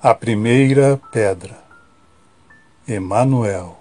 A primeira pedra. Emanuel.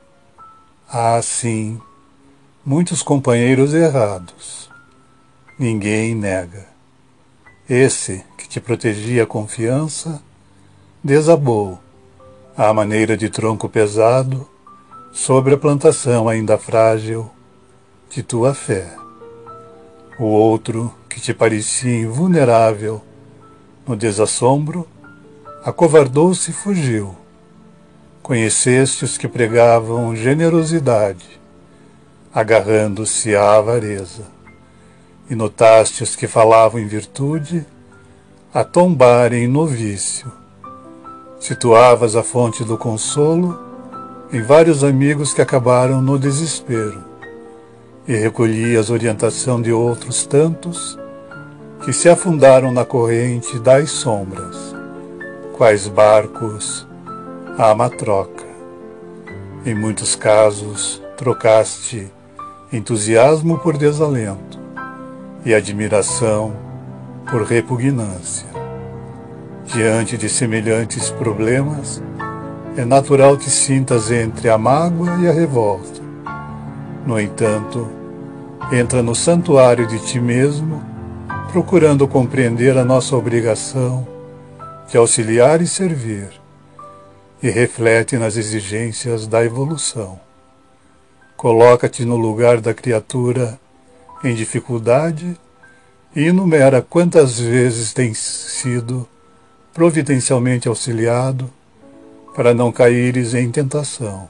Há, sim, muitos companheiros errados. Ninguém nega. Esse que te protegia a confiança, desabou, à maneira de tronco pesado, sobre a plantação ainda frágil de tua fé. O outro que te parecia invulnerável, no desassombro, acovardou-se e fugiu. Conheceste os que pregavam generosidade, agarrando-se à avareza, e notaste os que falavam em virtude, a tombarem no vício. Situavas a fonte do consolo em vários amigos que acabaram no desespero, e recolhias orientação de outros tantos que se afundaram na corrente das sombras, quais barcos à matroca. Em muitos casos, trocaste entusiasmo por desalento e admiração por repugnância. Diante de semelhantes problemas, é natural que sintas entre a mágoa e a revolta. No entanto, entra no santuário de ti mesmo, procurando compreender a nossa obrigação de auxiliar e servir, e reflete nas exigências da evolução. Coloca-te no lugar da criatura em dificuldade e enumera quantas vezes tens sido providencialmente auxiliado para não caíres em tentação.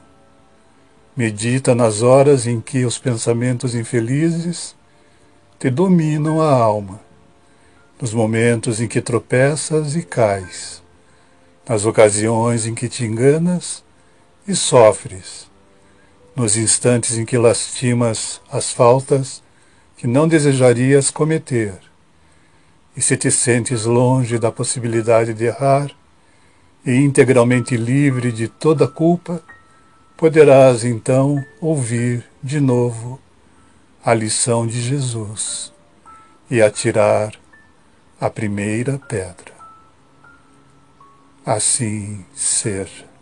Medita nas horas em que os pensamentos infelizes te dominam a alma, nos momentos em que tropeças e cais, nas ocasiões em que te enganas e sofres, nos instantes em que lastimas as faltas que não desejarias cometer, e se te sentes longe da possibilidade de errar e integralmente livre de toda culpa, poderás então ouvir de novo a lição de Jesus e atirar a primeira pedra. Assim seja.